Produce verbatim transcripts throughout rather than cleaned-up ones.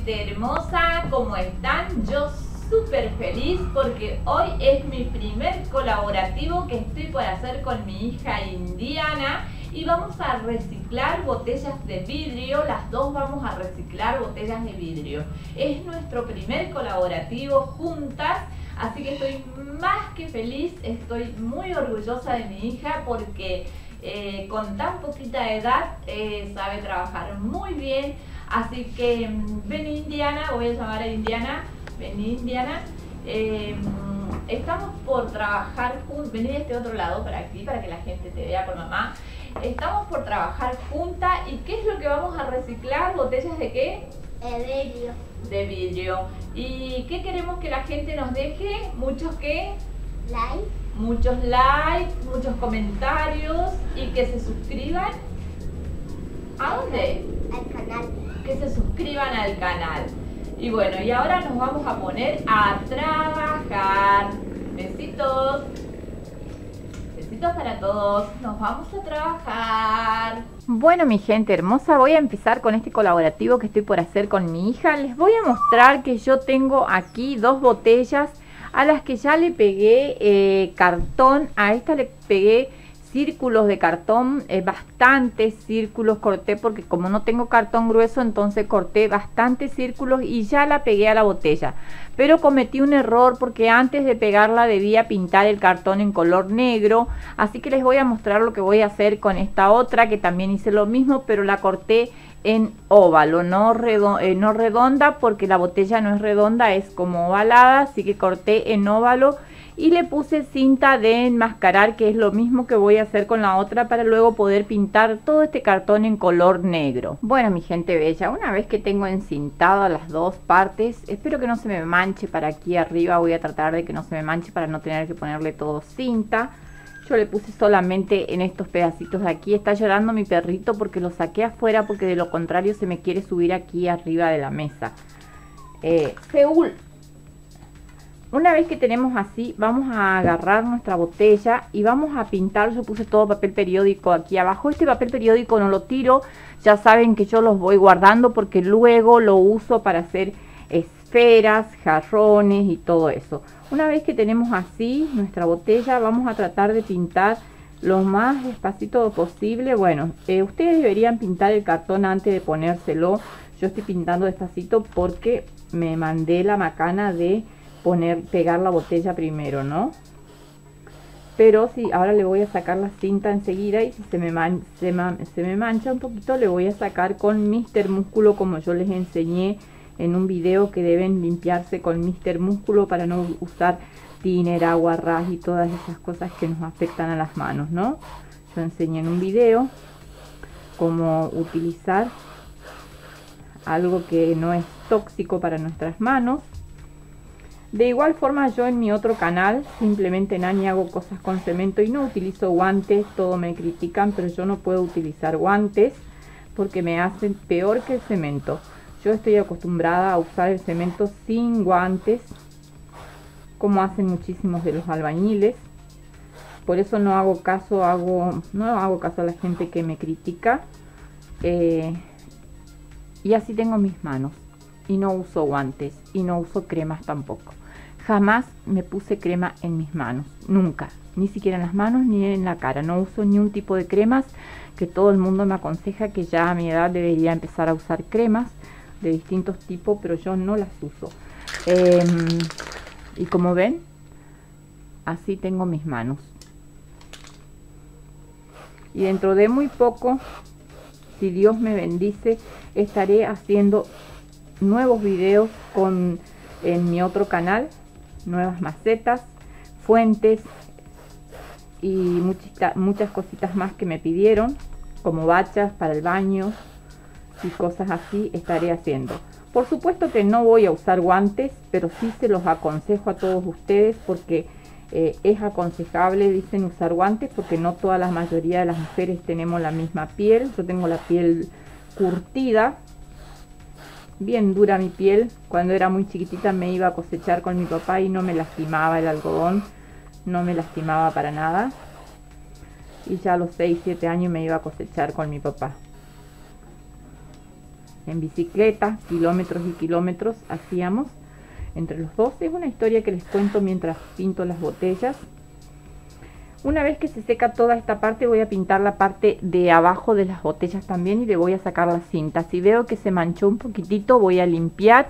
gente hermosa, ¿cómo están? Yo súper feliz porque hoy es mi primer colaborativo que estoy por hacer con mi hija Indiana y vamos a reciclar botellas de vidrio. Las dos vamos a reciclar botellas de vidrio. Es nuestro primer colaborativo juntas, así que estoy más que feliz, estoy muy orgullosa de mi hija porque eh, con tan poquita edad eh, sabe trabajar muy bien. Así que ven Indiana, voy a llamar a Indiana, ven Indiana, eh, estamos por trabajar juntos, vení de este otro lado para aquí, para que la gente te vea con mamá. Estamos por trabajar juntas y ¿qué es lo que vamos a reciclar? ¿Botellas de qué? De vidrio. De vidrio. ¿Y qué queremos que la gente nos deje? ¿Muchos qué? Like. Muchos likes, muchos comentarios y que se suscriban. ¿A dónde? Al canal. Que se suscriban al canal. Y bueno, y ahora nos vamos a poner a trabajar. Besitos. Besitos para todos. Nos vamos a trabajar. Bueno, mi gente hermosa, voy a empezar con este colaborativo que estoy por hacer con mi hija. Les voy a mostrar que yo tengo aquí dos botellas a las que ya le pegué eh, cartón. A esta le pegué círculos de cartón, eh, bastantes círculos corté porque como no tengo cartón grueso, entonces corté bastantes círculos y ya la pegué a la botella. Pero cometí un error porque antes de pegarla debía pintar el cartón en color negro, así que les voy a mostrar lo que voy a hacer con esta otra que también hice lo mismo, pero la corté en óvalo, no, redo eh, no redonda, porque la botella no es redonda, es como ovalada, así que corté en óvalo y le puse cinta de enmascarar, que es lo mismo que voy a hacer con la otra para luego poder pintar todo este cartón en color negro. Bueno, mi gente bella, una vez que tengo encintado las dos partes, espero que no se me manche para aquí arriba, voy a tratar de que no se me manche para no tener que ponerle todo cinta. Yo le puse solamente en estos pedacitos de aquí. Está llorando mi perrito porque lo saqué afuera, porque de lo contrario se me quiere subir aquí arriba de la mesa. Eh, Seúl. Una vez que tenemos así, vamos a agarrar nuestra botella y vamos a pintar. Yo puse todo papel periódico aquí abajo. Este papel periódico no lo tiro. Ya saben que yo los voy guardando porque luego lo uso para hacer esferas, jarrones y todo eso. Una vez que tenemos así nuestra botella, vamos a tratar de pintar lo más despacito posible. Bueno, eh, ustedes deberían pintar el cartón antes de ponérselo. Yo estoy pintando despacito porque me mandé la macana de poner, pegar la botella primero, ¿no? Pero sí, ahora le voy a sacar la cinta enseguida y si se me, man, se, man, se me mancha un poquito, le voy a sacar con Mister Músculo, como yo les enseñé en un video que deben limpiarse con Mister Músculo para no usar thinner, agua, ras y todas esas cosas que nos afectan a las manos, ¿no? Yo enseñé en un video cómo utilizar algo que no es tóxico para nuestras manos. De igual forma yo en mi otro canal, Simplemente Nani, hago cosas con cemento y no utilizo guantes. Todo me critican, pero yo no puedo utilizar guantes porque me hacen peor que el cemento. Yo estoy acostumbrada a usar el cemento sin guantes, como hacen muchísimos de los albañiles. Por eso no hago caso, hago, no hago caso a la gente que me critica. Eh, y así tengo mis manos. Y no uso guantes y no uso cremas tampoco. Jamás me puse crema en mis manos, nunca, ni siquiera en las manos ni en la cara. No uso ni un tipo de cremas, que todo el mundo me aconseja que ya a mi edad debería empezar a usar cremas de distintos tipos, pero yo no las uso. Eh, y como ven, así tengo mis manos. Y dentro de muy poco, si Dios me bendice, estaré haciendo nuevos videos con, en mi otro canal, nuevas macetas, fuentes y muchas, muchas cositas más que me pidieron, como bachas para el baño y cosas así estaré haciendo. Por supuesto que no voy a usar guantes, pero sí se los aconsejo a todos ustedes porque eh, es aconsejable, dicen, usar guantes porque no toda la mayoría de las mujeres tenemos la misma piel. Yo tengo la piel curtida, bien dura mi piel. Cuando era muy chiquitita me iba a cosechar con mi papá y no me lastimaba el algodón, no me lastimaba para nada. Y ya a los seis, siete años me iba a cosechar con mi papá. en bicicleta, kilómetros y kilómetros hacíamos entre los dos. Es una historia que les cuento mientras pinto las botellas. Una vez que se seca toda esta parte, voy a pintar la parte de abajo de las botellas también y le voy a sacar la cinta. Si veo que se manchó un poquitito, voy a limpiar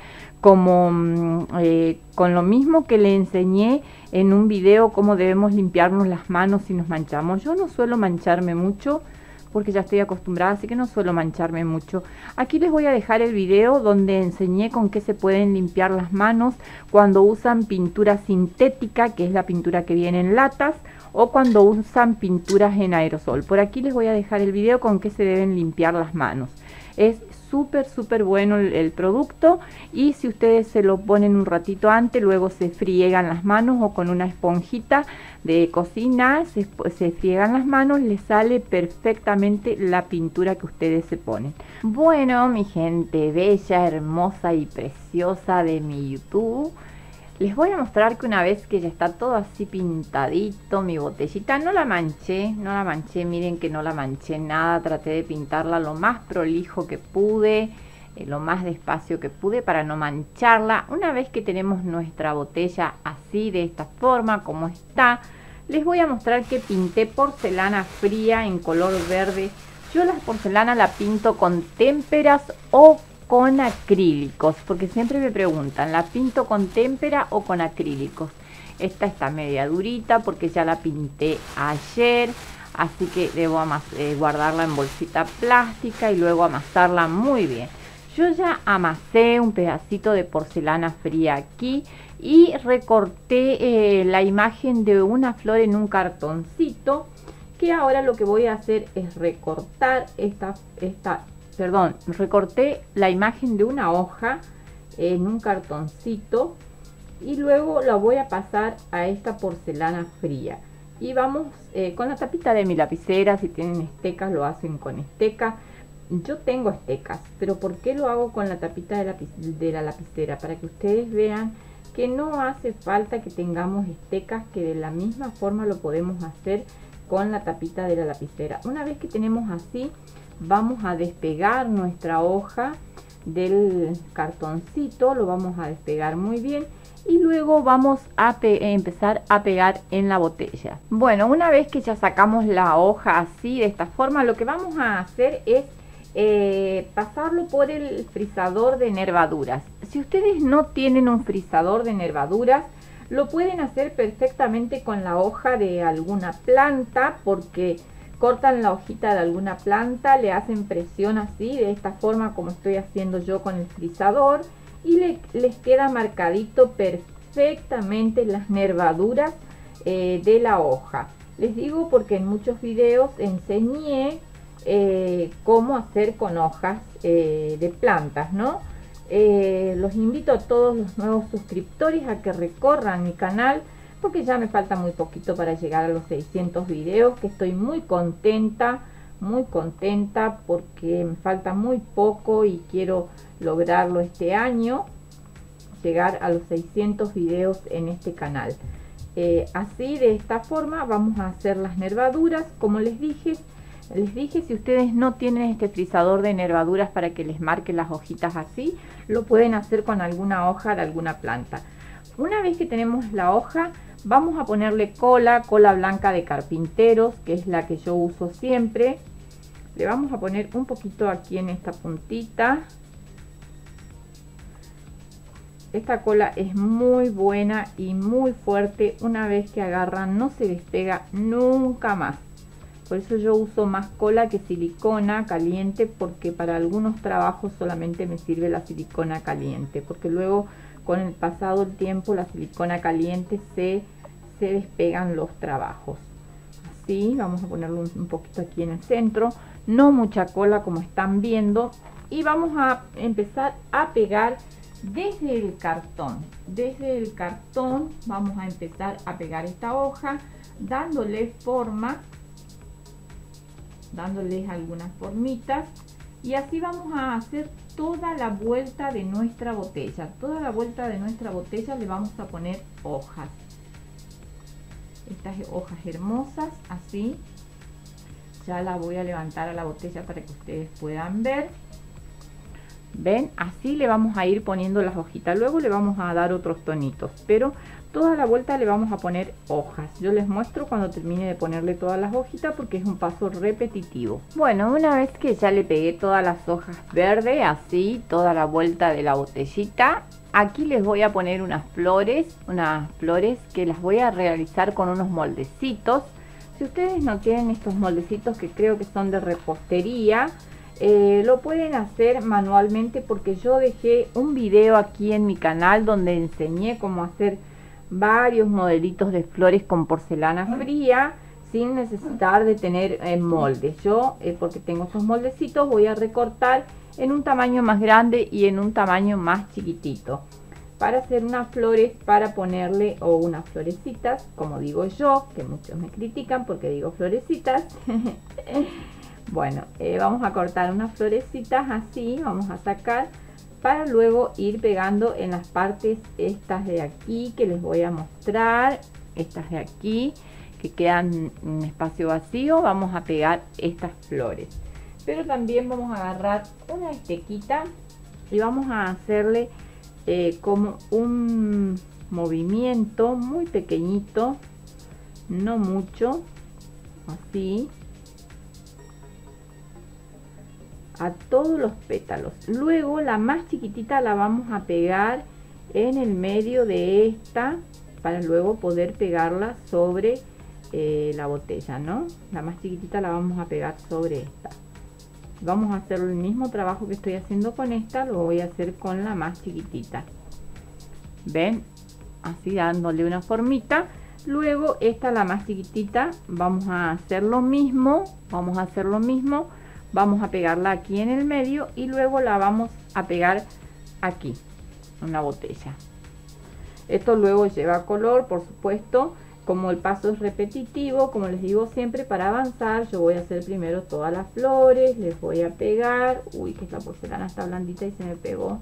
como eh, con lo mismo que le enseñé en un video, cómo debemos limpiarnos las manos si nos manchamos. Yo no suelo mancharme mucho porque ya estoy acostumbrada, así que no suelo mancharme mucho. Aquí les voy a dejar el video donde enseñé con qué se pueden limpiar las manos cuando usan pintura sintética, que es la pintura que viene en latas, o cuando usan pinturas en aerosol. Por aquí les voy a dejar el video con qué se deben limpiar las manos. Es súper súper bueno el, el producto, y si ustedes se lo ponen un ratito antes, luego se friegan las manos o con una esponjita de cocina se, se friegan las manos, les sale perfectamente la pintura que ustedes se ponen. Bueno, mi gente bella, hermosa y preciosa de mi YouTube, les voy a mostrar que una vez que ya está todo así pintadito, mi botellita, no la manché, no la manché, miren que no la manché nada, traté de pintarla lo más prolijo que pude, eh, lo más despacio que pude para no mancharla. Una vez que tenemos nuestra botella así, de esta forma, como está, les voy a mostrar que pinté porcelana fría en color verde. Yo la porcelana la pinto con témperas o con acrílicos, porque siempre me preguntan, ¿la pinto con témpera o con acrílicos? Esta está media durita porque ya la pinté ayer, así que debo amas eh, guardarla en bolsita plástica y luego amasarla muy bien. Yo ya amasé un pedacito de porcelana fría aquí y recorté eh, la imagen de una flor en un cartoncito, que ahora lo que voy a hacer es recortar esta, esta perdón, recorté la imagen de una hoja en un cartoncito y luego la voy a pasar a esta porcelana fría. Y vamos eh, con la tapita de mi lapicera. Si tienen estecas lo hacen con esteca. Yo tengo estecas, pero ¿por qué lo hago con la tapita de la, de la lapicera? Para que ustedes vean que no hace falta que tengamos estecas, que de la misma forma lo podemos hacer con la tapita de la lapicera. Una vez que tenemos así, vamos a despegar nuestra hoja del cartoncito, lo vamos a despegar muy bien y luego vamos a empezar a pegar en la botella. Bueno, una vez que ya sacamos la hoja así de esta forma, lo que vamos a hacer es eh, pasarlo por el frisador de nervaduras. Si ustedes no tienen un frisador de nervaduras, lo pueden hacer perfectamente con la hoja de alguna planta, porque cortan la hojita de alguna planta, le hacen presión así, de esta forma como estoy haciendo yo con el frisador, y le, les queda marcadito perfectamente las nervaduras eh, de la hoja. Les digo porque en muchos videos enseñé eh, cómo hacer con hojas eh, de plantas, ¿no? Eh, los invito a todos los nuevos suscriptores a que recorran mi canal, porque ya me falta muy poquito para llegar a los seiscientos videos, que estoy muy contenta, muy contenta porque me falta muy poco y quiero lograrlo este año, llegar a los seiscientos videos en este canal. Eh, así, de esta forma, vamos a hacer las nervaduras. Como les dije, les dije, si ustedes no tienen este frisador de nervaduras para que les marque las hojitas así, lo pueden hacer con alguna hoja de alguna planta. Una vez que tenemos la hoja, vamos a ponerle cola, cola blanca de carpinteros, que es la que yo uso siempre. Le vamos a poner un poquito aquí en esta puntita. Esta cola es muy buena y muy fuerte. Una vez que agarran, no se despega nunca más. Por eso yo uso más cola que silicona caliente, porque para algunos trabajos solamente me sirve la silicona caliente, porque luego con el pasado del tiempo la silicona caliente se, se despegan los trabajos. Así, vamos a ponerlo un, un poquito aquí en el centro, no mucha cola como están viendo, y vamos a empezar a pegar desde el cartón. Desde el cartón vamos a empezar a pegar esta hoja, dándole forma, dándoles algunas formitas, y así vamos a hacer toda la vuelta de nuestra botella. Toda la vuelta de nuestra botella le vamos a poner hojas, estas hojas hermosas, así. Ya la voy a levantar a la botella para que ustedes puedan ver. ¿Ven? Así le vamos a ir poniendo las hojitas. Luego le vamos a dar otros tonitos, pero toda la vuelta le vamos a poner hojas. Yo les muestro cuando termine de ponerle todas las hojitas porque es un paso repetitivo. Bueno, una vez que ya le pegué todas las hojas verdes, así, toda la vuelta de la botellita, aquí les voy a poner unas flores, unas flores que las voy a realizar con unos moldecitos. Si ustedes no tienen estos moldecitos, que creo que son de repostería, eh, lo pueden hacer manualmente, porque yo dejé un video aquí en mi canal donde enseñé cómo hacer varios modelitos de flores con porcelana fría sin necesitar de tener eh, moldes. Yo, eh, porque tengo estos moldecitos, voy a recortar en un tamaño más grande y en un tamaño más chiquitito para hacer unas flores, para ponerle, o unas florecitas, como digo yo, que muchos me critican porque digo florecitas. Bueno, eh, vamos a cortar unas florecitas así, vamos a sacar, para luego ir pegando en las partes estas de aquí que les voy a mostrar, estas de aquí que quedan en espacio vacío. Vamos a pegar estas flores, pero también vamos a agarrar una estequita y vamos a hacerle eh, como un movimiento muy pequeñito, no mucho, así, a todos los pétalos. Luego la más chiquitita la vamos a pegar en el medio de esta, para luego poder pegarla sobre eh, la botella, ¿no? La más chiquitita la vamos a pegar sobre esta. Vamos a hacer el mismo trabajo que estoy haciendo con esta, lo voy a hacer con la más chiquitita. ¿Ven? Así, dándole una formita. Luego esta, la más chiquitita, vamos a hacer lo mismo, vamos a hacer lo mismo. Vamos a pegarla aquí en el medio y luego la vamos a pegar aquí, en la botella. Esto luego lleva color, por supuesto. Como el paso es repetitivo, como les digo siempre, para avanzar yo voy a hacer primero todas las flores, les voy a pegar. Uy, que esta porcelana está blandita y se me pegó.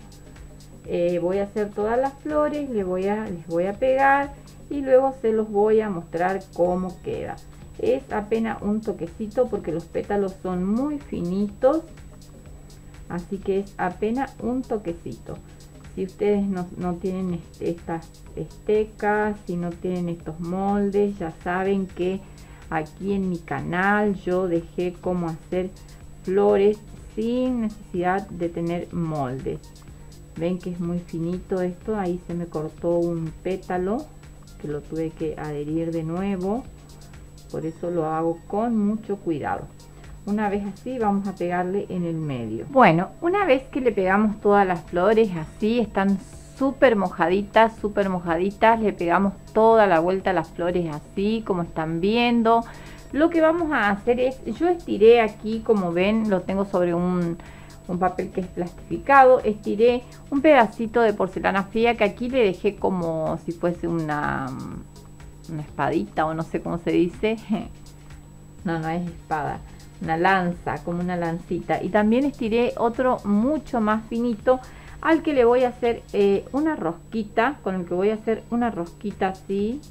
Eh, voy a hacer todas las flores, les voy a, les voy a pegar y luego se los voy a mostrar cómo queda. Es apenas un toquecito porque los pétalos son muy finitos, así que es apenas un toquecito. Si ustedes no, no tienen este, estas estecas, si no tienen estos moldes, ya saben que aquí en mi canal yo dejé cómo hacer flores sin necesidad de tener moldes. Ven que es muy finito esto. Ahí se me cortó un pétalo que lo tuve que adherir de nuevo, por eso lo hago con mucho cuidado. Una vez así vamos a pegarle en el medio. Bueno, una vez que le pegamos todas las flores así, están súper mojaditas, súper mojaditas. Le pegamos toda la vuelta a las flores así, como están viendo. Lo que vamos a hacer es, yo estiré aquí, como ven, lo tengo sobre un, un papel que es plastificado. Estiré un pedacito de porcelana fría que aquí le dejé como si fuese una, una espadita, o no sé cómo se dice. No, no es espada. Una lanza, como una lancita. Y también estiré otro mucho más finito al que le voy a hacer eh, una rosquita, con el que voy a hacer una rosquita así.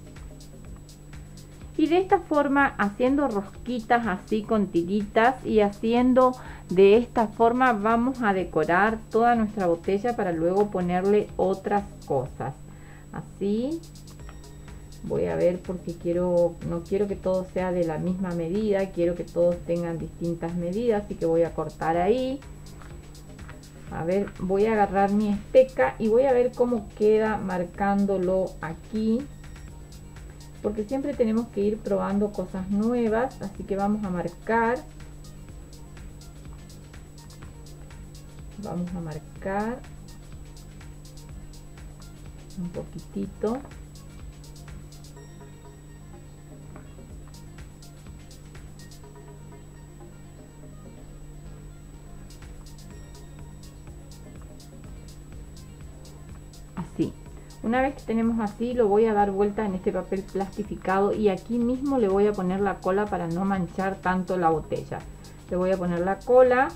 Y de esta forma, haciendo rosquitas así con tiritas y haciendo de esta forma, vamos a decorar toda nuestra botella para luego ponerle otras cosas. Así. Voy a ver porque quiero, no quiero que todo sea de la misma medida, quiero que todos tengan distintas medidas, así que voy a cortar ahí. A ver, voy a agarrar mi esteca y voy a ver cómo queda marcándolo aquí, porque siempre tenemos que ir probando cosas nuevas, así que vamos a marcar. Vamos a marcar un poquitito. Así. Una vez que tenemos así, lo voy a dar vuelta en este papel plastificado y aquí mismo le voy a poner la cola para no manchar tanto la botella. Le voy a poner la cola,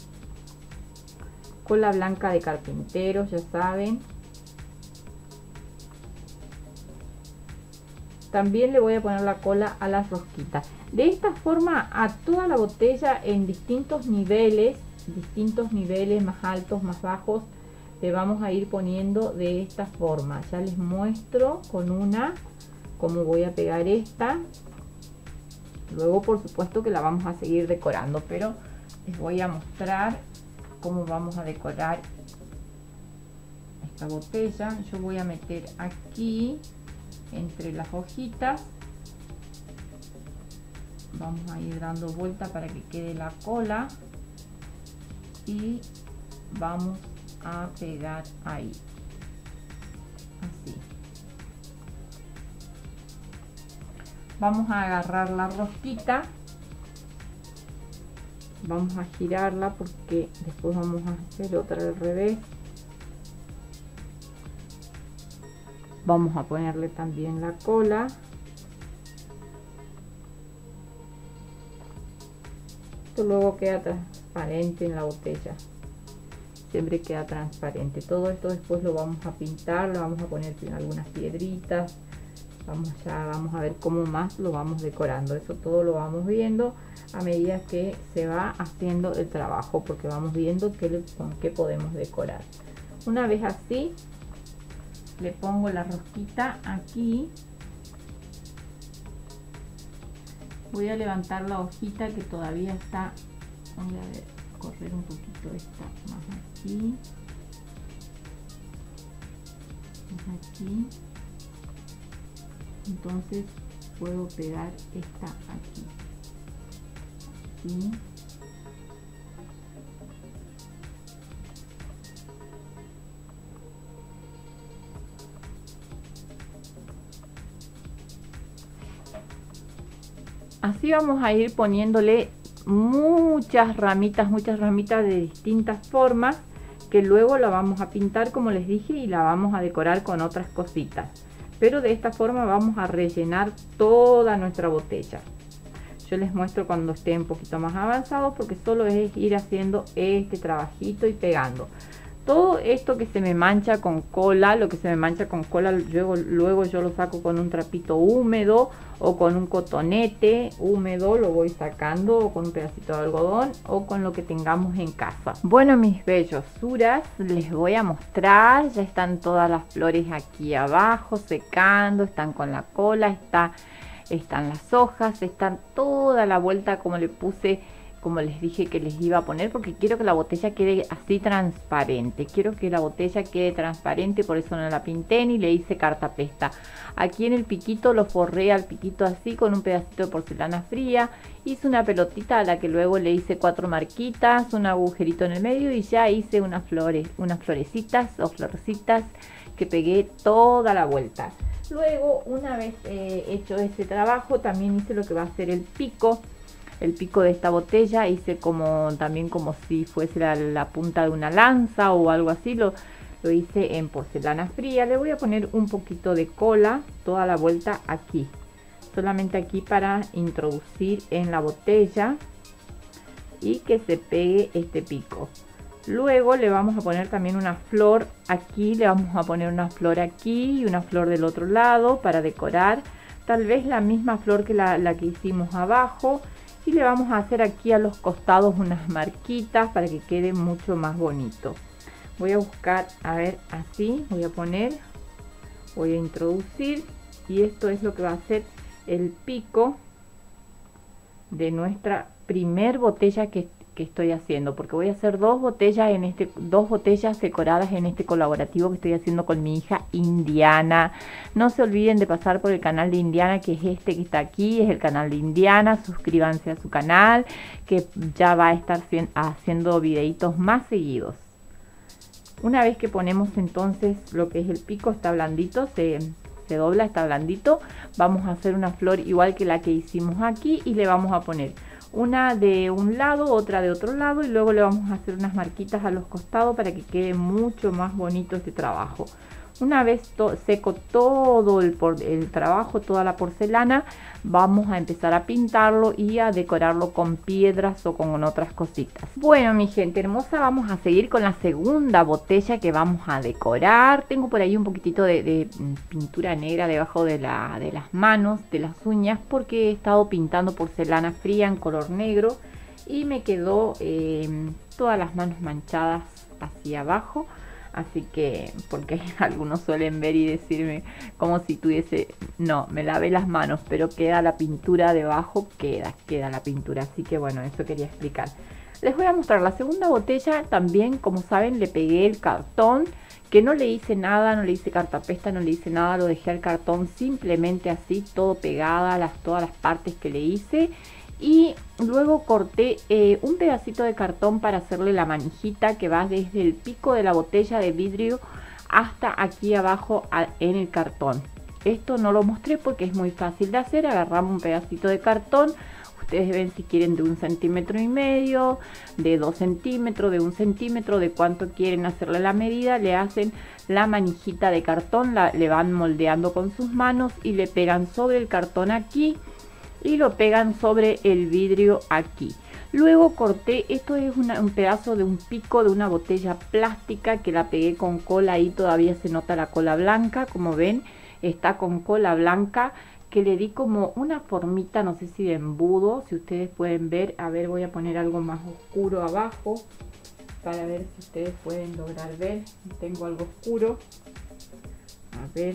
cola blanca de carpinteros, ya saben. También le voy a poner la cola a las rosquitas. De esta forma a toda la botella en distintos niveles distintos niveles, más altos, más bajos, le vamos a ir poniendo de esta forma. Ya les muestro con una cómo voy a pegar esta. Luego por supuesto que la vamos a seguir decorando, pero les voy a mostrar cómo vamos a decorar esta botella. Yo voy a meter aquí entre las hojitas, vamos a ir dando vuelta para que quede la cola y vamos a pegar ahí, así. Vamos a agarrar la rosquita, vamos a girarla porque después vamos a hacer otra al revés. Vamos a ponerle también la cola. Esto luego queda transparente en la botella. Siempre queda transparente. Todo esto después lo vamos a pintar, lo vamos a poner en algunas piedritas. Vamos ya, vamos a ver cómo más lo vamos decorando. Eso todo lo vamos viendo a medida que se va haciendo el trabajo, porque vamos viendo qué, con qué podemos decorar. Una vez así, le pongo la rosquita aquí. Voy a levantar la hojita que todavía está. Voy a ver, correr un poquito esta más aquí. Más aquí. Entonces puedo pegar esta aquí. Así. Así vamos a ir poniéndole muchas ramitas, muchas ramitas de distintas formas, que luego la vamos a pintar como les dije y la vamos a decorar con otras cositas. Pero de esta forma vamos a rellenar toda nuestra botella. Yo les muestro cuando esté un poquito más avanzado, porque solo es ir haciendo este trabajito y pegando. Todo esto que se me mancha con cola, lo que se me mancha con cola, luego, luego yo lo saco con un trapito húmedo o con un cotonete húmedo, lo voy sacando, o con un pedacito de algodón o con lo que tengamos en casa. Bueno, mis bellosuras, les voy a mostrar, ya están todas las flores aquí abajo secando, están con la cola, está, están las hojas, están toda la vuelta como le puse, como les dije que les iba a poner, porque quiero que la botella quede así transparente. Quiero que la botella quede transparente, por eso no la pinté ni le hice cartapesta. Aquí en el piquito lo forré al piquito así con un pedacito de porcelana fría. Hice una pelotita a la que luego le hice cuatro marquitas, un agujerito en el medio y ya hice unas flores, unas florecitas o florcitas que pegué toda la vuelta. Luego, una vez eh, hecho este trabajo, también hice lo que va a ser el pico. El pico de esta botella hice como también como si fuese la, la punta de una lanza o algo así. Lo, lo hice en porcelana fría. Le voy a poner un poquito de cola toda la vuelta aquí. Solamente aquí para introducir en la botella y que se pegue este pico. Luego le vamos a poner también una flor aquí. Le vamos a poner una flor aquí y una flor del otro lado para decorar. Tal vez la misma flor que la, la que hicimos abajo. Y le vamos a hacer aquí a los costados unas marquitas para que quede mucho más bonito. Voy a buscar, a ver, así, voy a poner, voy a introducir y esto es lo que va a ser el pico de nuestra primer botella que, que estoy haciendo, porque voy a hacer dos botellas en este, dos botellas decoradas en este colaborativo que estoy haciendo con mi hija Indiana. No se olviden de pasar por el canal de Indiana, que es este que está aquí, es el canal de Indiana. Suscríbanse a su canal, que ya va a estar haciendo videitos más seguidos. Una vez que ponemos entonces lo que es el pico, está blandito, se, se dobla, está blandito. Vamos a hacer una flor igual que la que hicimos aquí y le vamos a poner una de un lado, otra de otro lado y luego le vamos a hacer unas marquitas a los costados para que quede mucho más bonito este trabajo. Una vez to seco todo el, por el trabajo, toda la porcelana, vamos a empezar a pintarlo y a decorarlo con piedras o con otras cositas. Bueno, mi gente hermosa, vamos a seguir con la segunda botella que vamos a decorar. Tengo por ahí un poquitito de, de pintura negra debajo de, la, de las manos, de las uñas, porque he estado pintando porcelana fría en color negro y me quedó eh, todas las manos manchadas hacia abajo. Así que, porque algunos suelen ver y decirme como si tuviese, no, me lavé las manos, pero queda la pintura debajo, queda, queda la pintura. Así que bueno, eso quería explicar. Les voy a mostrar la segunda botella. También, como saben, le pegué el cartón, que no le hice nada, no le hice cartapesta, no le hice nada, lo dejé al cartón simplemente así, todo pegada, las, todas las partes que le hice. Y luego corté eh, un pedacito de cartón para hacerle la manijita que va desde el pico de la botella de vidrio hasta aquí abajo a, en el cartón. Esto no lo mostré porque es muy fácil de hacer. Agarramos un pedacito de cartón. Ustedes ven si quieren de un centímetro y medio, de dos centímetros, de un centímetro, de cuánto quieren hacerle la medida. Le hacen la manijita de cartón, la, le van moldeando con sus manos y le pegan sobre el cartón aquí. Y lo pegan sobre el vidrio aquí. Luego corté, esto es una, un pedazo de un pico de una botella plástica que la pegué con cola. Ahí todavía se nota la cola blanca, como ven, está con cola blanca, que le di como una formita, no sé si de embudo, si ustedes pueden ver. A ver, voy a poner algo más oscuro abajo para ver si ustedes pueden lograr ver. Tengo algo oscuro, a ver,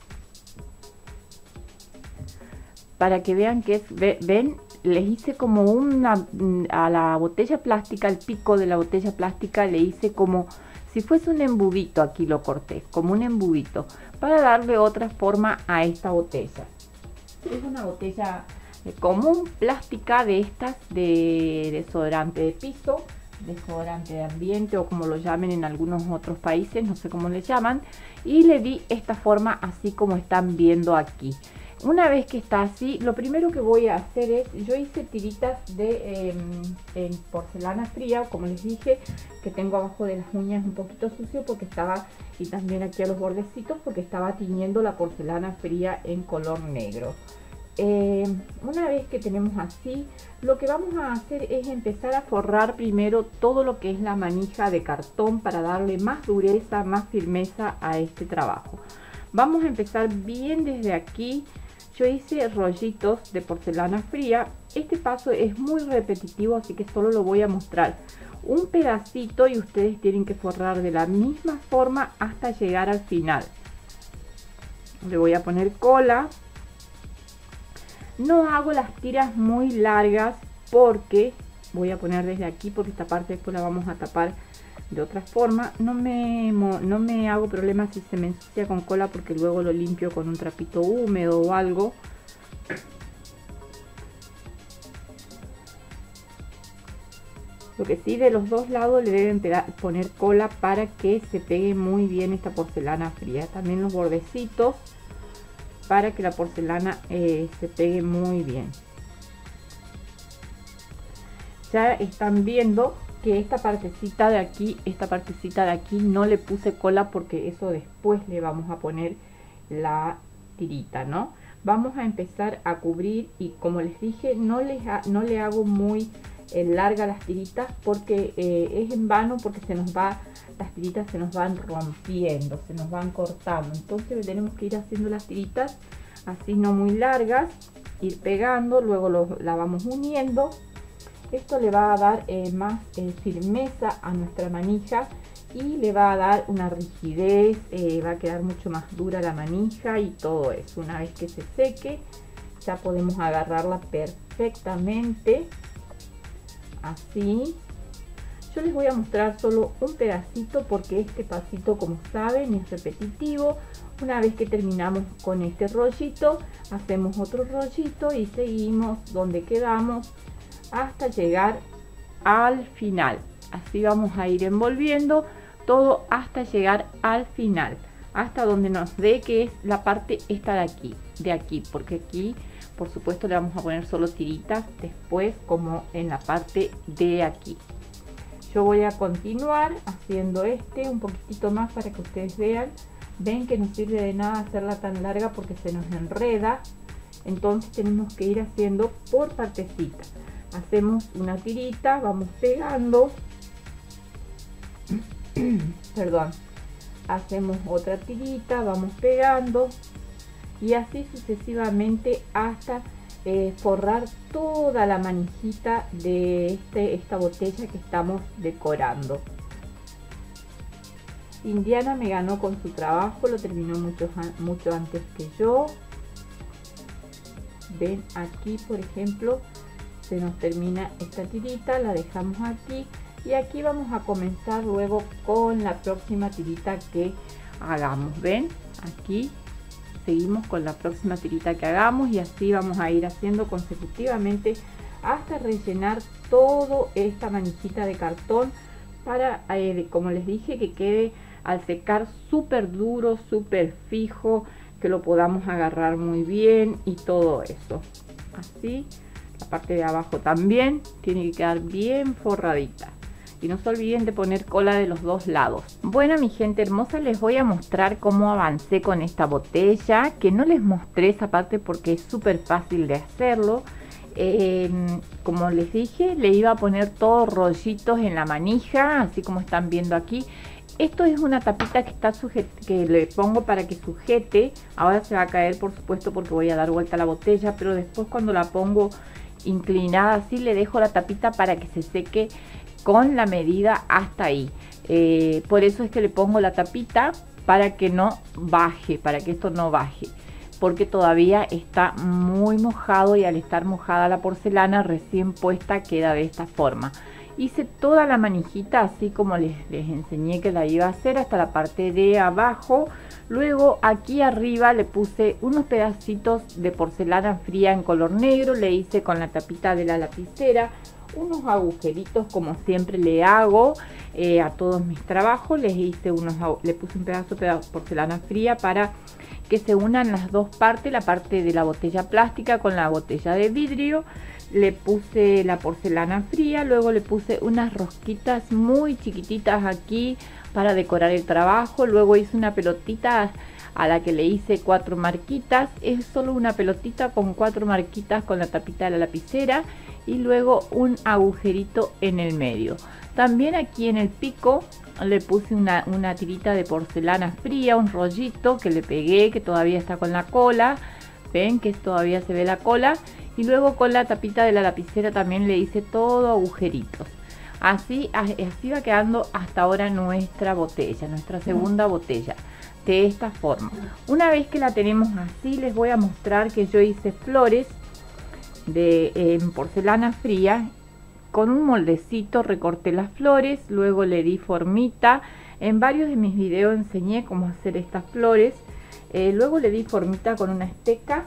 para que vean que es, ven, les hice como una, a la botella plástica, el pico de la botella plástica le hice como si fuese un embudito. Aquí lo corté, como un embudito, para darle otra forma a esta botella. Es una botella común, plástica, de estas de desodorante de piso, desodorante de ambiente o como lo llamen en algunos otros países, no sé cómo le llaman. Y le di esta forma así como están viendo aquí. Una vez que está así, lo primero que voy a hacer es, yo hice tiritas de eh, en porcelana fría, como les dije, que tengo abajo de las uñas un poquito sucio porque estaba, y también aquí a los bordecitos, porque estaba tiñendo la porcelana fría en color negro. Eh, una vez que tenemos así, lo que vamos a hacer es empezar a forrar primero todo lo que es la manija de cartón para darle más dureza, más firmeza a este trabajo. Vamos a empezar bien desde aquí. Yo hice rollitos de porcelana fría. Este paso es muy repetitivo, así que solo lo voy a mostrar un pedacito y ustedes tienen que forrar de la misma forma hasta llegar al final. Le voy a poner cola. No hago las tiras muy largas porque voy a poner desde aquí, porque esta parte después la vamos a tapar de otra forma. No me, no me hago problema si se me ensucia con cola, porque luego lo limpio con un trapito húmedo o algo. Lo que sí, de los dos lados le deben poner cola para que se pegue muy bien esta porcelana fría. También los bordecitos, para que la porcelana eh, se pegue muy bien. Ya están viendo que esta partecita de aquí, esta partecita de aquí no le puse cola porque eso después le vamos a poner la tirita, ¿no? Vamos a empezar a cubrir y como les dije, no, les ha, no le hago muy eh, larga las tiritas porque eh, es en vano, porque se nos va, las tiritas se nos van rompiendo, se nos van cortando. Entonces tenemos que ir haciendo las tiritas así, no muy largas, ir pegando, luego lo, la vamos uniendo. Esto le va a dar eh, más eh, firmeza a nuestra manija y le va a dar una rigidez, eh, va a quedar mucho más dura la manija y todo eso. Una vez que se seque, ya podemos agarrarla perfectamente, así. Yo les voy a mostrar solo un pedacito porque este pasito, como saben, es repetitivo. Una vez que terminamos con este rollito, hacemos otro rollito y seguimos donde quedamos hasta llegar al final. Así vamos a ir envolviendo todo hasta llegar al final, hasta donde nos dé, que es la parte esta de aquí, de aquí, porque aquí por supuesto le vamos a poner solo tiritas después, como en la parte de aquí. Yo voy a continuar haciendo este un poquitito más para que ustedes vean. Ven que no sirve de nada hacerla tan larga porque se nos enreda, entonces tenemos que ir haciendo por partecitas. Hacemos una tirita, vamos pegando, perdón, hacemos otra tirita, vamos pegando y así sucesivamente hasta eh, forrar toda la manijita de este, esta botella que estamos decorando. Indiana me ganó con su trabajo, lo terminó mucho, mucho antes que yo. Ven aquí, por ejemplo, se nos termina esta tirita, la dejamos aquí y aquí vamos a comenzar luego con la próxima tirita que hagamos. Ven, aquí seguimos con la próxima tirita que hagamos y así vamos a ir haciendo consecutivamente hasta rellenar toda esta manijita de cartón para, eh, como les dije, que quede al secar súper duro, súper fijo, que lo podamos agarrar muy bien y todo eso. Así, la parte de abajo también tiene que quedar bien forradita. Y no se olviden de poner cola de los dos lados. Bueno, mi gente hermosa, les voy a mostrar cómo avancé con esta botella, que no les mostré esa parte porque es súper fácil de hacerlo. Eh, como les dije, le iba a poner todos rollitos en la manija, así como están viendo aquí. Esto es una tapita que está sujeta, que le pongo para que sujete. Ahora se va a caer, por supuesto, porque voy a dar vuelta a la botella, pero después cuando la pongo inclinada así, le dejo la tapita para que se seque con la medida hasta ahí. Eh, por eso es que le pongo la tapita, para que no baje, para que esto no baje, porque todavía está muy mojado y al estar mojada la porcelana recién puesta queda de esta forma. Hice toda la manijita así como les, les enseñé que la iba a hacer, hasta la parte de abajo. Luego aquí arriba le puse unos pedacitos de porcelana fría en color negro, le hice con la tapita de la lapicera unos agujeritos como siempre le hago eh, a todos mis trabajos. Les hice unos, le puse un pedazo de porcelana fría para que se unan las dos partes, la parte de la botella plástica con la botella de vidrio. Le puse la porcelana fría, luego le puse unas rosquitas muy chiquititas aquí para decorar el trabajo. Luego hice una pelotita a la que le hice cuatro marquitas. Es solo una pelotita con cuatro marquitas con la tapita de la lapicera y luego un agujerito en el medio. También aquí en el pico le puse una, una tirita de porcelana fría, un rollito que le pegué, que todavía está con la cola. Ven que todavía se ve la cola. Y luego con la tapita de la lapicera también le hice todo agujeritos. Así, así va quedando hasta ahora nuestra botella, nuestra segunda botella. De esta forma. Una vez que la tenemos así, les voy a mostrar que yo hice flores de en porcelana fría. Con un moldecito recorté las flores, luego le di formita. En varios de mis videos enseñé cómo hacer estas flores. Eh, luego le di formita con una esteca,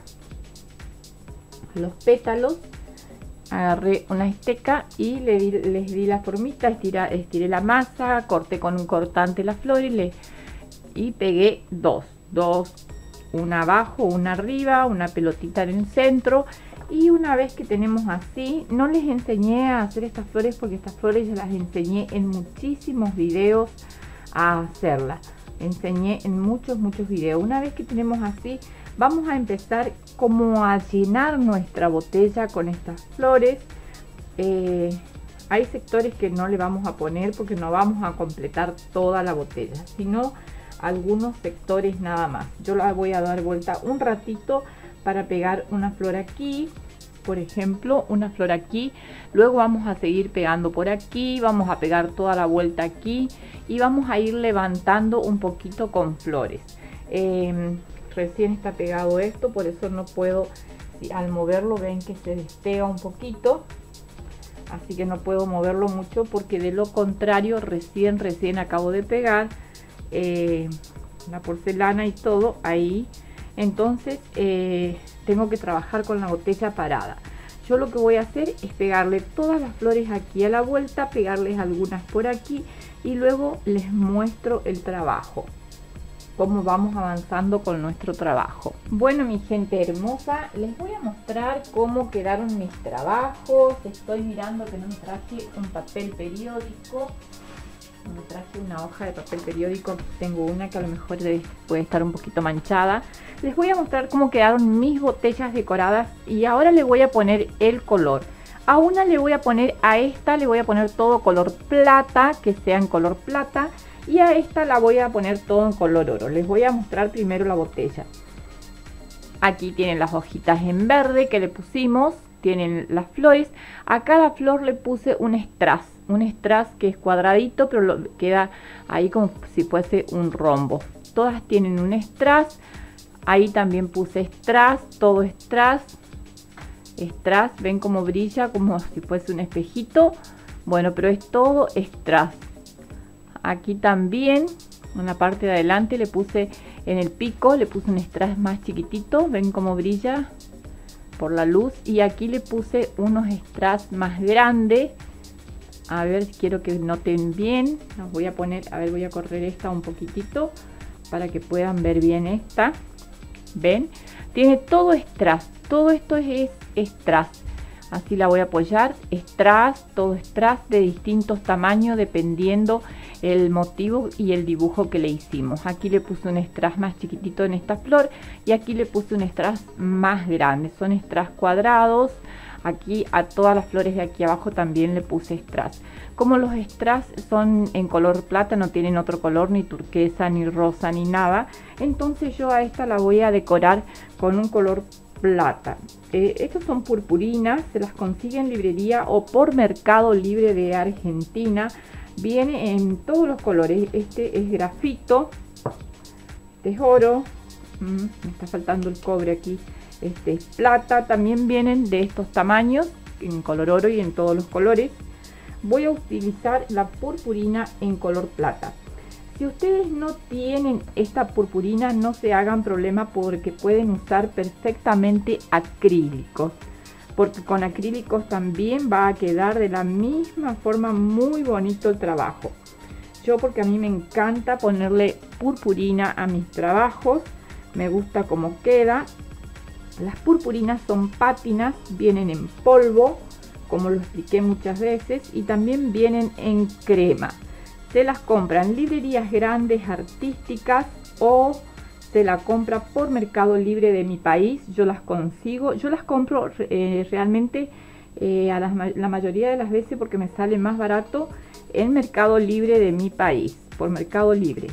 los pétalos. Agarré una esteca y le di, les di la formita, estiré, estiré la masa, corté con un cortante las flores le, y pegué dos, dos, una abajo, una arriba, una pelotita en el centro. Y una vez que tenemos así, no les enseñé a hacer estas flores porque estas flores ya las enseñé en muchísimos videos a hacerlas. Enseñé en muchos, muchos videos. Una vez que tenemos así, vamos a empezar como a llenar nuestra botella con estas flores. Eh, hay sectores que no le vamos a poner porque no vamos a completar toda la botella, sino algunos sectores nada más. Yo la voy a dar vuelta un ratito para pegar una flor aquí, por ejemplo, una flor aquí. Luego vamos a seguir pegando por aquí, vamos a pegar toda la vuelta aquí y vamos a ir levantando un poquito con flores. Eh, recién está pegado esto, por eso no puedo, si al moverlo ven que se despega un poquito, así que no puedo moverlo mucho porque de lo contrario recién recién acabo de pegar eh, la porcelana y todo ahí. Entonces eh, tengo que trabajar con la botella parada. Yo lo que voy a hacer es pegarle todas las flores aquí a la vuelta, pegarles algunas por aquí y luego les muestro el trabajo, cómo vamos avanzando con nuestro trabajo. Bueno, mi gente hermosa, les voy a mostrar cómo quedaron mis trabajos. Estoy mirando que no me traje un papel periódico. Me traje una hoja de papel periódico, tengo una que a lo mejor puede estar un poquito manchada. Les voy a mostrar cómo quedaron mis botellas decoradas y ahora le voy a poner el color. A una le voy a poner, a esta le voy a poner todo color plata, que sea en color plata, y a esta la voy a poner todo en color oro. Les voy a mostrar primero la botella. Aquí tienen las hojitas en verde que le pusimos, tienen las flores. A cada flor le puse un strass, un strass que es cuadradito, pero lo, queda ahí como si fuese un rombo. Todas tienen un strass. Ahí también puse strass, todo strass. Strass, ven cómo brilla, como si fuese un espejito. Bueno, pero es todo strass. Aquí también, en la parte de adelante le puse, en el pico le puse un strass más chiquitito. Ven cómo brilla por la luz. Y aquí le puse unos strass más grandes. A ver, quiero que noten bien. Los voy a poner, a ver, voy a correr esta un poquitito para que puedan ver bien esta. Ven, tiene todo strass, todo esto es, es strass. Así la voy a apoyar, strass, todo strass de distintos tamaños dependiendo el motivo y el dibujo que le hicimos. Aquí le puse un strass más chiquitito en esta flor y aquí le puse un strass más grande, son strass cuadrados. Aquí a todas las flores de aquí abajo también le puse strass. Como los strass son en color plata, no tienen otro color, ni turquesa, ni rosa, ni nada, entonces yo a esta la voy a decorar con un color plata. Eh, estos son purpurinas, se las consigue en librería o por Mercado Libre de Argentina. Viene en todos los colores. Este es grafito, este es oro, mm, me está faltando el cobre aquí. Este es plata, también vienen de estos tamaños, en color oro y en todos los colores. Voy a utilizar la purpurina en color plata. Si ustedes no tienen esta purpurina, no se hagan problema porque pueden usar perfectamente acrílicos. Porque con acrílicos también va a quedar de la misma forma muy bonito el trabajo. Yo, porque a mí me encanta ponerle purpurina a mis trabajos, me gusta cómo queda. Las purpurinas son pátinas, vienen en polvo, como lo expliqué muchas veces, y también vienen en crema. Se las compran en librerías grandes, artísticas, o se la compra por Mercado Libre de mi país. Yo las consigo, yo las compro eh, realmente eh, a la, la mayoría de las veces porque me sale más barato en Mercado Libre de mi país, por Mercado Libre.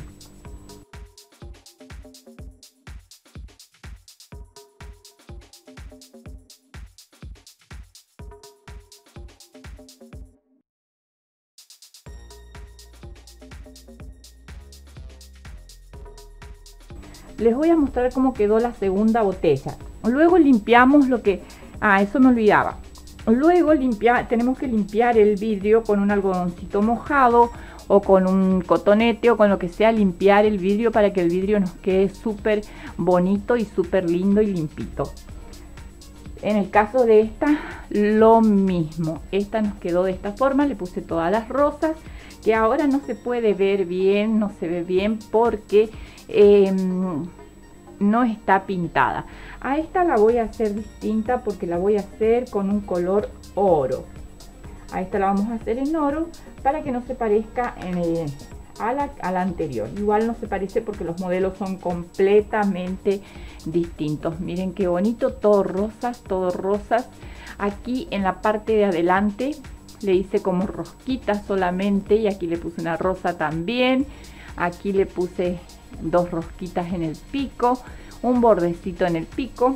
Les voy a mostrar cómo quedó la segunda botella. Luego limpiamos lo que... Ah, eso me olvidaba. Luego limpia, tenemos que limpiar el vidrio con un algodoncito mojado o con un cotonete o con lo que sea, limpiar el vidrio para que el vidrio nos quede súper bonito y súper lindo y limpito. En el caso de esta, lo mismo. Esta nos quedó de esta forma, le puse todas las rosas, que ahora no se puede ver bien, no se ve bien porque eh, no está pintada. A esta la voy a hacer distinta porque la voy a hacer con un color oro. A esta la vamos a hacer en oro para que no se parezca en el, a, la, a la anterior. Igual no se parece porque los modelos son completamente distintos. Miren qué bonito, todo rosas, todo rosas. Aquí en la parte de adelante le hice como rosquitas solamente y aquí le puse una rosa también. Aquí le puse dos rosquitas en el pico, un bordecito en el pico.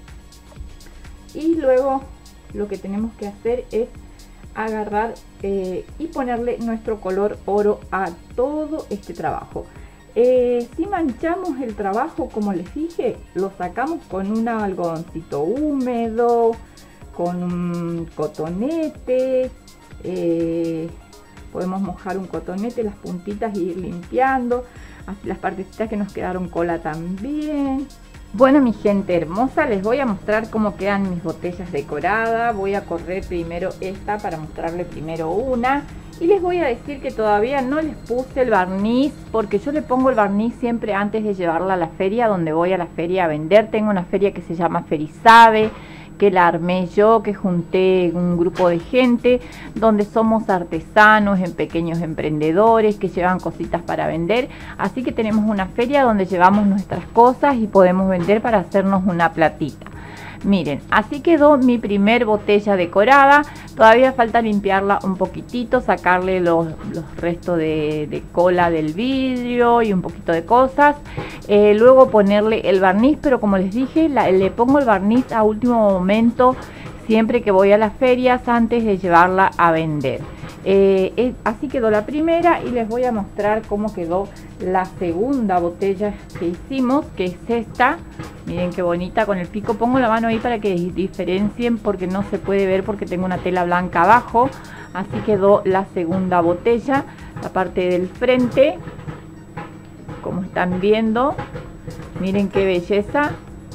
Y luego lo que tenemos que hacer es agarrar eh, y ponerle nuestro color oro a todo este trabajo. Eh, si manchamos el trabajo, como les dije, lo sacamos con un algodoncito húmedo, con un cotonete. Eh, podemos mojar un cotonete, las puntitas, y ir limpiando las partecitas que nos quedaron cola también. Bueno, mi gente hermosa, les voy a mostrar cómo quedan mis botellas decoradas. Voy a correr primero esta para mostrarle primero una. Y les voy a decir que todavía no les puse el barniz, porque yo le pongo el barniz siempre antes de llevarla a la feria, donde voy a la feria a vender. Tengo una feria que se llama Ferisabe, que la armé yo, que junté un grupo de gente, donde somos artesanos, en pequeños emprendedores que llevan cositas para vender. Así que tenemos una feria donde llevamos nuestras cosas y podemos vender para hacernos una platita. Miren, así quedó mi primer botella decorada. Todavía falta limpiarla un poquitito, sacarle los, los restos de, de cola del vidrio y un poquito de cosas. Eh, luego ponerle el barniz, pero como les dije, la, le pongo el barniz a último momento siempre que voy a las ferias antes de llevarla a vender. Eh, eh, así quedó la primera y les voy a mostrar cómo quedó la segunda botella que hicimos, que es esta. Miren qué bonita con el pico. Pongo la mano ahí para que diferencien porque no se puede ver porque tengo una tela blanca abajo. Así quedó la segunda botella, la parte del frente, como están viendo. Miren qué belleza.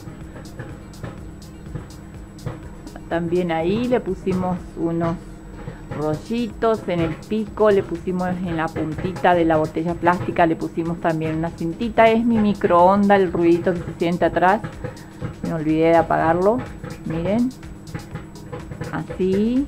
También ahí le pusimos unos rollitos en el pico, le pusimos en la puntita de la botella plástica, le pusimos también una cintita. Es mi microondas, el ruidito que se siente atrás, me olvidé de apagarlo. Miren, así,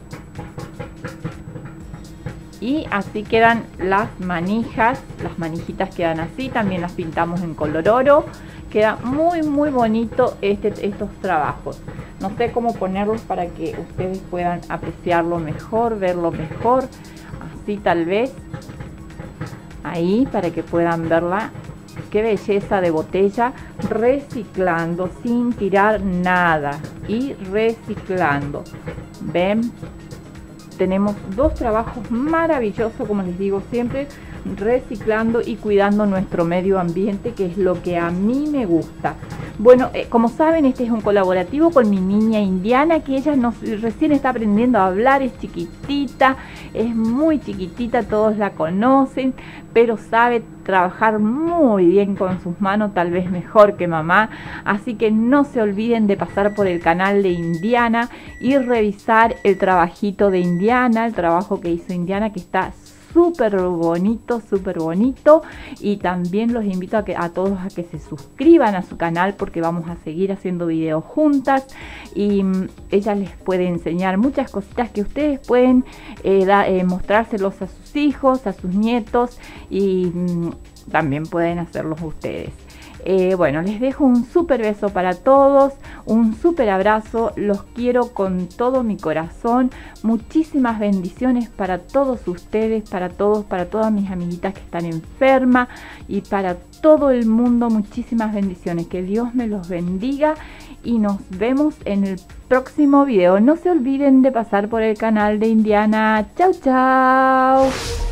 y así quedan las manijas. Las manijitas quedan así, también las pintamos en color oro. Queda muy muy bonito este, estos trabajos. No sé cómo ponerlos para que ustedes puedan apreciarlo mejor, verlo mejor. Así tal vez. Ahí para que puedan verla. Qué belleza de botella. Reciclando sin tirar nada. Y reciclando. ¿Ven? Tenemos dos trabajos maravillosos, como les digo siempre. Reciclando y cuidando nuestro medio ambiente, que es lo que a mí me gusta. Bueno, eh, como saben, este es un colaborativo con mi niña Indiana, que ella nos, recién está aprendiendo a hablar, es chiquitita, es muy chiquitita, todos la conocen, pero sabe trabajar muy bien con sus manos, tal vez mejor que mamá. Así que no se olviden de pasar por el canal de Indiana y revisar el trabajito de Indiana, el trabajo que hizo Indiana, que está súper bonito, súper bonito. Y también los invito a, que, a todos a que se suscriban a su canal, porque vamos a seguir haciendo videos juntas y um, ella les puede enseñar muchas cositas que ustedes pueden eh, da, eh, mostrárselos a sus hijos, a sus nietos, y um, también pueden hacerlos ustedes. Eh, bueno, les dejo un súper beso para todos, un súper abrazo, los quiero con todo mi corazón. Muchísimas bendiciones para todos ustedes, para todos, para todas mis amiguitas que están enfermas y para todo el mundo. Muchísimas bendiciones, que Dios me los bendiga y nos vemos en el próximo video. No se olviden de pasar por el canal de Indiana. Chau, chau.